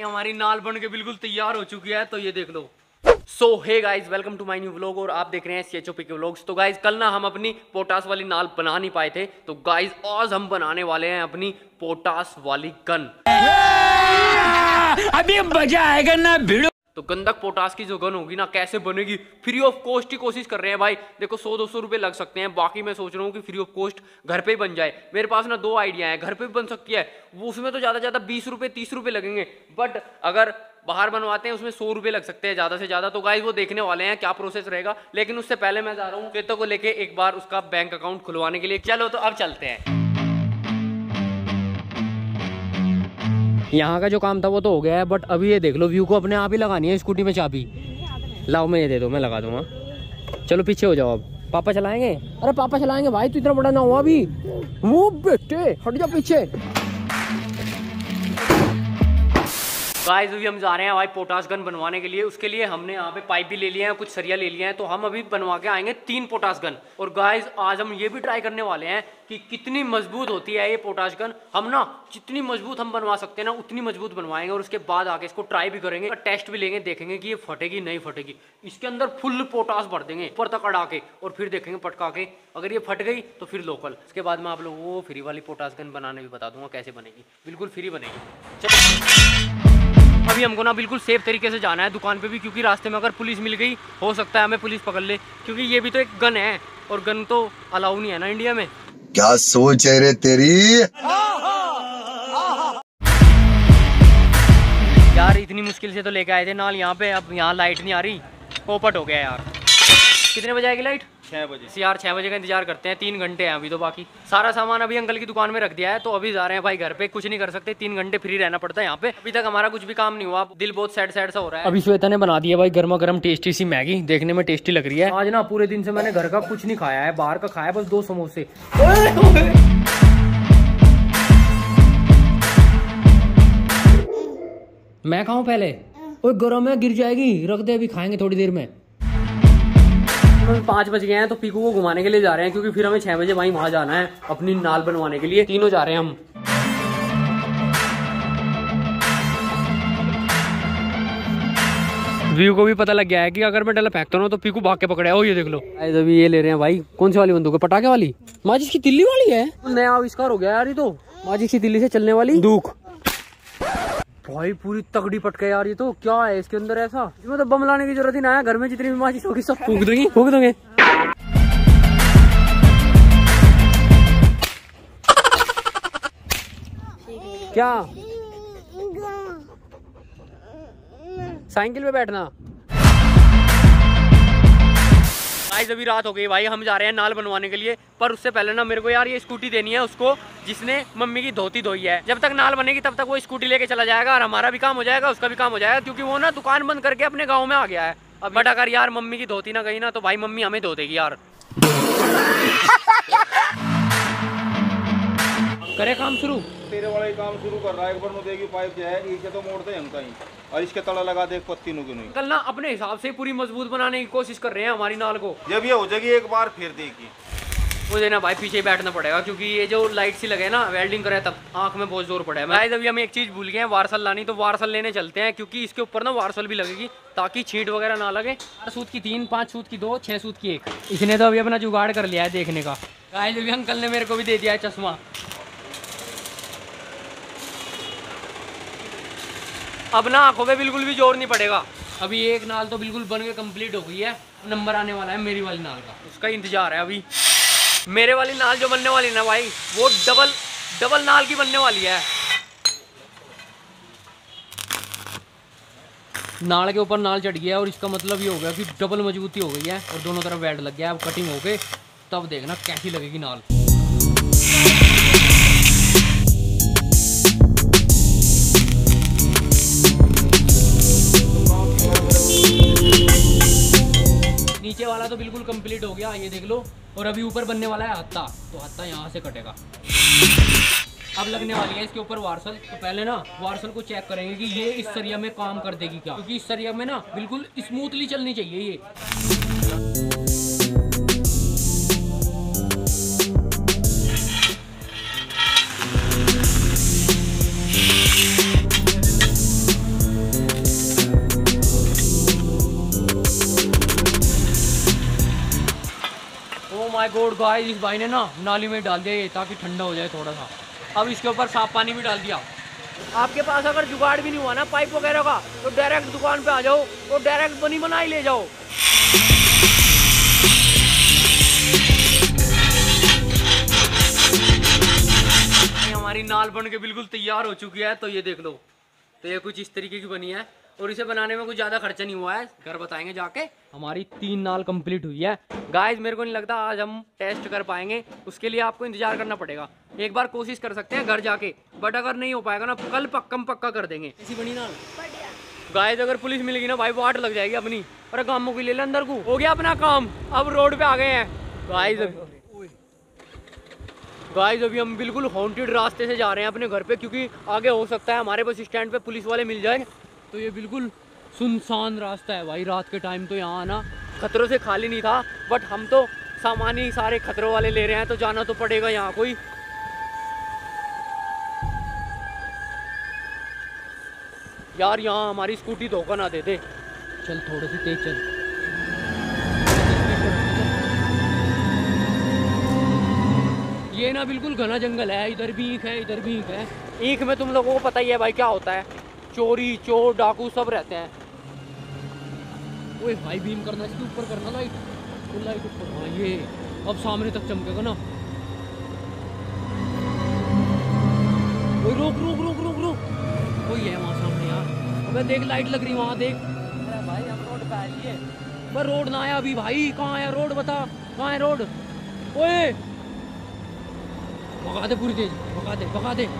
हमारी नाल बन के बिल्कुल तैयार हो चुकी है, तो ये देख लो। So hey guys, welcome to my new vlog और आप देख रहे हैं CHOP के व्लॉग्स। तो गाइज कल ना हम अपनी पोटास वाली नाल बना नहीं पाए थे, तो गाइज आज हम बनाने वाले हैं अपनी पोटास वाली गन। अभी मजा आएगा ना भिड़ो। तो गंधक पोटास की जो गन होगी ना, कैसे बनेगी फ्री ऑफ कॉस्ट की कोशिश कर रहे हैं भाई। देखो 100-200 रुपए लग सकते हैं, बाकी मैं सोच रहा हूँ कि फ्री ऑफ कॉस्ट घर पे ही बन जाए। मेरे पास ना 2 आइडिया हैं, घर पे भी बन सकती है वो, उसमें तो ज़्यादा से ज़्यादा 20 रुपये 30 रुपये लगेंगे, बट अगर बाहर बनवाते हैं उसमें 100 रुपये लग सकते हैं ज़्यादा से ज़्यादा। तो गाइस वो देखने वाले हैं क्या प्रोसेस रहेगा, लेकिन उससे पहले मैं जा रहा हूँ श्वेता को लेके एक बार उसका बैंक अकाउंट खुलवाने के लिए। चलो तो अब चलते हैं। यहाँ का जो काम था वो तो हो गया है, बट अभी ये देख लो, व्यू को अपने आप ही लगानी है स्कूटी में चाबी। लाओ मैं ये दे दो, मैं लगा दूंगा। चलो पीछे हो जाओ, अब पापा चलाएंगे। अरे पापा चलाएंगे भाई, तू इतना बड़ा ना हुआ अभी। वो बेटे हट जा पीछे। गाइस अभी हम जा रहे हैं भाई पोटास गन बनवाने के लिए। उसके लिए हमने यहाँ पे पाइप भी ले लिए हैं, कुछ सरिया ले लिए हैं, तो हम अभी बनवा के आएंगे 3 पोटास गन। और गाइस आज हम ये भी ट्राई करने वाले हैं कि कितनी मजबूत होती है ये पोटास गन। हम ना जितनी मजबूत हम बनवा सकते हैं ना उतनी मजबूत बनवाएंगे, और उसके बाद आके इसको ट्राई भी करेंगे, टेस्ट भी लेंगे, देखेंगे कि ये फटेगी नहीं फटेगी। इसके अंदर फुल पोटास भर देंगे ऊपर तक अड़ा के, और फिर देखेंगे पटका के। अगर ये फट गई तो फिर लोकल। उसके बाद मैं आप लोगों को फ्री वाली पोटास गन बनाने भी बता दूंगा कैसे बनेगी, बिल्कुल फ्री बनेगी। चलो अभी हमको ना बिल्कुल सेफ तरीके से जाना है दुकान पे भी, क्योंकि रास्ते में अगर पुलिस मिल गई हो सकता है हमें पुलिस पकड़ ले, क्योंकि ये भी तो एक गन है और गन तो अलाउ नहीं है ना इंडिया में। क्या सोच है रे तेरी यार, इतनी मुश्किल से तो लेके आए थे नाल यहाँ पे, अब यहाँ लाइट नहीं आ रही, पोपट हो गया यार। कितने बजे आएगी लाइट? 6 बजे। यार 6 बजे का इंतजार करते हैं, 3 घंटे हैं अभी तो। बाकी सारा सामान अभी अंकल की दुकान में रख दिया है, तो अभी जा रहे हैं भाई घर पे। कुछ नहीं कर सकते, 3 घंटे फ्री रहना पड़ता है यहाँ पे। अभी तक हमारा कुछ भी काम नहीं हुआ, दिल बहुत सैड सा हो रहा है। अभी श्वेता ने बना दी है भाई गर्मा गर्म टेस्टी सी मैगी, देखने में टेस्टी लग रही है। आज ना पूरे दिन से मैंने घर का कुछ नहीं खाया है, बाहर का खाया बस 2 समोसे। मैं खाऊं पहले? ओए गरम है, गिर जाएगी, रख दे, अभी खाएंगे थोड़ी देर में। 5 बज गए हैं, तो पीकू को घुमाने के लिए जा रहे हैं, क्योंकि फिर हमें 6 बजे वहीं वहां जाना है अपनी नाल बनवाने के लिए। तीनों जा रहे हैं हम। व्यू को भी पता लग गया है कि अगर मैं डला फेंकता हूँ तो पीकू भाग के पकड़े। ओ ये देख लो, अभी ये ले रहे हैं भाई। कौन सी वाली बंदूक है? पटाखे वाली? माचिस की तिल्ली वाली है। नया आविष्कार हो गया यार ये तो, माचिस की तिल्ली से चलने वाली बंदूक। भाई पूरी तगड़ी पटके यार ये तो। क्या है इसके अंदर ऐसा? इसमें तो बम लाने की जरूरत ही ना है, घर में जितनी भी माचिस होगी सब फूंक दोगे। क्या साइकिल पे बैठना? गाइस अभी रात हो गई भाई, हम जा रहे हैं नाल बनवाने के लिए। पर उससे पहले ना मेरे को यार ये स्कूटी देनी है उसको जिसने मम्मी की धोती धोई है। जब तक नाल बनेगी तब तक वो स्कूटी लेके चला जाएगा, और हमारा भी काम हो जाएगा, उसका भी काम हो जाएगा, क्योंकि वो ना दुकान बंद करके अपने गाँव में आ गया है। अब बट अगर यार मम्मी की धोती ना गई ना, तो भाई मम्मी हमें धो देगी यार। करे काम शुरू। तेरे वाला ही काम शुरू कर रहा है। एक बार देगी पाइप जो है इसे तो मोड़ते हैं हम कहीं, और इसके तड़ा लगा दे पत्ती नु नहीं। कल ना अपने हिसाब से पूरी मजबूत बनाने की कोशिश कर रहे हैं हमारी नाल को। जब ये हो जाएगी एक बार फिर देगी। मुझे ना भाई पीछे बैठना पड़ेगा, क्योंकि ये जो लाइट सी लगे ना, वेल्डिंग करे तब आंख में बहुत जोर पड़ा है। गाइस अभी हम एक चीज भूल गए हैं, वार्सल लानी। तो वार्सल लेने चलते हैं, क्योंकि इसके ऊपर ना वार्सल भी लगेगी ताकि छींट वगैरह ना लगे। 4 सूत की 3, 5 सूत की 2, 6 सूत की 1। इसने तो अभी अपना जुगाड़ कर लिया है देखने का। गाइस अभी अंकल ने मेरे को भी दे दिया है चश्मा। अब ना आंखों पे बिल्कुल भी जोर नहीं पड़ेगा। अभी एक नाल तो बिल्कुल बन के कंप्लीट हो गई है, नंबर आने वाला है मेरी वाली नाल का, उसका इंतजार है अभी। मेरे वाली नाल जो बनने वाली ना भाई, वो डबल नाल की बनने वाली है। नाल के ऊपर नाल चढ़ गया, और इसका मतलब ये हो गया कि डबल मजबूती हो गई है, और दोनों तरफ वेल्ड लग गया है। अब कटिंग हो गई, तब देखना कैसी लगेगी नाल। नीचे वाला तो बिल्कुल कंप्लीट हो गया, ये देख लो। और अभी ऊपर बनने वाला है हत्ता, तो हत्ता यहाँ से कटेगा। अब लगने वाली है इसके ऊपर वार्सल। तो पहले ना वार्सल को चेक करेंगे कि ये इस सरिया में काम कर देगी क्या, क्योंकि इस सरिया में ना बिल्कुल स्मूथली चलनी चाहिए ये। माय गॉड गाइस, इस भाई ने ना नाली में डाल दिया ये ताकि ठंडा हो जाए थोड़ा सा। अब इसके ऊपर साफ पानी भी डाल दिया। आपके पास अगर जुगाड़ भी नहीं हुआ ना पाइप वगैरह का, तो डायरेक्ट दुकान पे आ जाओ और डायरेक्ट बनी बनाई ले जाओ। हमारी नाल बन के बिल्कुल तैयार हो चुकी है, तो ये देख लो। तो ये कुछ इस तरीके की बनी है और इसे बनाने में कुछ ज़्यादा खर्चा नहीं हुआ है, घर बताएंगे जाके। हमारी 3 नाल कंप्लीट हुई है गाइस। मेरे को नहीं लगता आज हम टेस्ट कर पाएंगे, उसके लिए आपको इंतजार करना पड़ेगा। एक बार कोशिश कर सकते हैं घर जाके, बट अगर नहीं हो पाएगा ना कल पक्का कर देंगे। ऐसी बनी नाल गाइस, अगर पुलिस मिलेगी ना भाई वाट लग जाएगी अपनी। अरे कामों की ले ले अंदर को, हो गया अपना काम, अब रोड पे आ गए हैं गाइस। अभी हम बिल्कुल हॉन्टेड रास्ते से जा रहे हैं अपने घर पे, क्योंकि आगे हो सकता है हमारे बस स्टैंड पे पुलिस वाले मिल जाए। तो ये बिल्कुल सुनसान रास्ता है भाई, रात के टाइम तो यहाँ आना खतरों से खाली नहीं था, बट हम तो सामान ही सारे खतरों वाले ले रहे हैं, तो जाना तो पड़ेगा यहाँ कोई। यार यहाँ हमारी स्कूटी धोखा ना दे दे। चल थोड़ी सी तेज चल। ये ना बिल्कुल घना जंगल है, इधर भी ईख है इधर भी ईख है। ईख में तुम लोगों को पता ही है भाई क्या होता है, चोरी चोर डाकू सब रहते हैं। ओए भाई बीम करना, इसके ऊपर करना लाइट, तो लाइट ऊपर। हाँ ये अब सामने तक चमकेगा ना। ओए रोक रोक रोक रोक रोक, वही है वहाँ सामने यार। अबे देख लाइट लग रही वहाँ देख। अरे भाई हम रोड पे आइए। पर रोड ना आया अभी भाई, कहाँ है रोड बता, कहाँ है रोड। ओए भगा दे पूरी तेज, भगा दे भगा दे।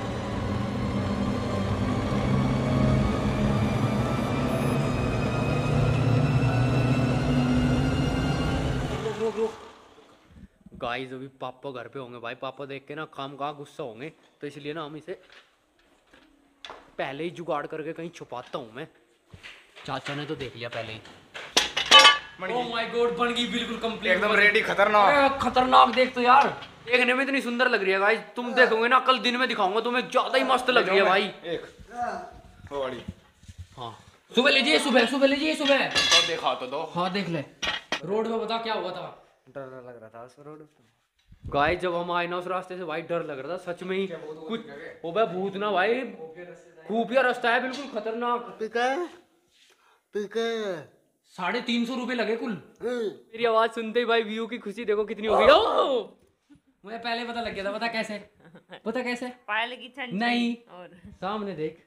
गाइस अभी पापा घर पे होंगे भाई, पापा देख के ना काम कहाँ गुस्सा होंगे, तो इसलिए ना हम इसे पहले ही जुगाड़ करके कहीं छुपाता हूँ मैं। चाचा ने तो देख लिया पहले ही। ओह माय गॉड, बन गई बिल्कुल कंप्लीट, एकदम रेडी। खतरनाक खतरनाक। देख तो यार, देखने में इतनी सुंदर लग रही है गाइस। तुम देखोगे ना कल दिन में दिखाऊंगा तुम्हें, ज्यादा ही मस्त लग रही है भाई। एक वो वाली। हाँ सुबह लीजिए, सुबह लीजिए सुबह। तो देखा तो दो। हाँ देख ले। रोड में बता क्या हुआ था? डर लग रहा था उस रोड पे। गाइस जब हम आए ना उस रास्ते से भाई डर लग रहा था सच में ही। कुछ ओ भाई भूत ना भाई, खुफिया रास्ता है बिल्कुल खतरनाक। 350 रुपए लगे कुल। मेरी आवाज सुनते ही भाई व्यू की खुशी देखो कितनी हो गई। मुझे पहले पता लग गया था, पता कैसे पायल की ठंड नहीं और सामने देख।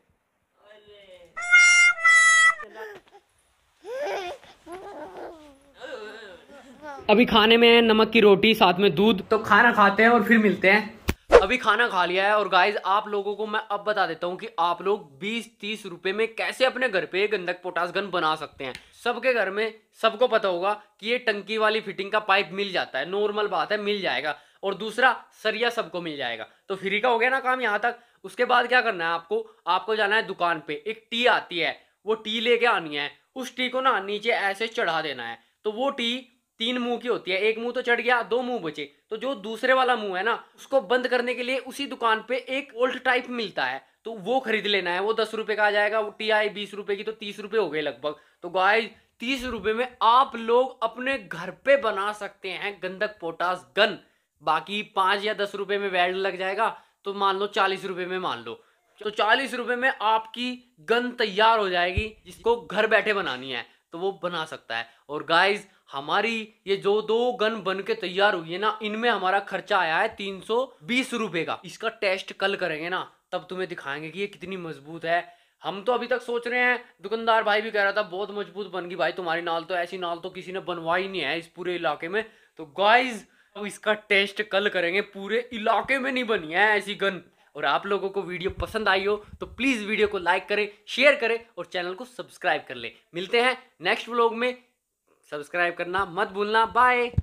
अभी खाने में नमक की रोटी साथ में दूध, तो खाना खाते हैं और फिर मिलते हैं। अभी खाना खा लिया है और गाइज आप लोगों को मैं अब बता देता हूँ कि आप लोग 20-30 रुपए में कैसे अपने घर पे गंधक पोटास गन बना सकते हैं। सबके घर में सबको पता होगा कि ये टंकी वाली फिटिंग का पाइप मिल जाता है, नॉर्मल बात है मिल जाएगा। और दूसरा सरिया सबको मिल जाएगा, तो फ्री का हो गया ना काम यहाँ तक। उसके बाद क्या करना है आपको जाना है दुकान पे, एक टी आती है, वो टी लेके आनी है। उस टी को ना नीचे ऐसे चढ़ा देना है। तो वो टी 3 मुंह की होती है, एक मुंह तो चढ़ गया, 2 मुंह बचे, तो जो दूसरे वाला मुंह है ना उसको बंद करने के लिए उसी दुकान पे एक वोल्ट टाइप मिलता है, तो वो खरीद लेना है। वो 10 रुपए का आ जाएगा। वो टी आई 20 रुपए की, तो 30 रुपए हो गए लगभग। तो गाइस 30 रुपए में आप लोग अपने घर पे बना सकते हैं गंधक पोटास गन। बाकी 5 या 10 रुपए में वेल्ड लग जाएगा, तो मान लो 40 रुपए में मान लो, तो 40 रुपए में आपकी गन तैयार हो जाएगी। जिसको घर बैठे बनानी है तो वो बना सकता है। और गाइज हमारी ये जो 2 गन बन के तैयार हुई है ना, इनमें हमारा खर्चा आया है 320 रुपए का। इसका टेस्ट कल करेंगे ना, तब तुम्हें दिखाएंगे कि ये कितनी मजबूत है। हम तो अभी तक सोच रहे हैं, दुकानदार भाई भी कह रहा था बहुत मजबूत बन गई भाई तुम्हारी नाल, तो ऐसी नाल तो किसी ने बनवाई नहीं है इस पूरे इलाके में। तो गाइज अब इसका टेस्ट कल करेंगे, पूरे इलाके में नहीं बनी है ऐसी गन। और आप लोगों को वीडियो पसंद आई हो तो प्लीज वीडियो को लाइक करें, शेयर करें और चैनल को सब्सक्राइब कर ले। मिलते हैं नेक्स्ट व्लॉग में, सब्सक्राइब करना मत भूलना। बाय।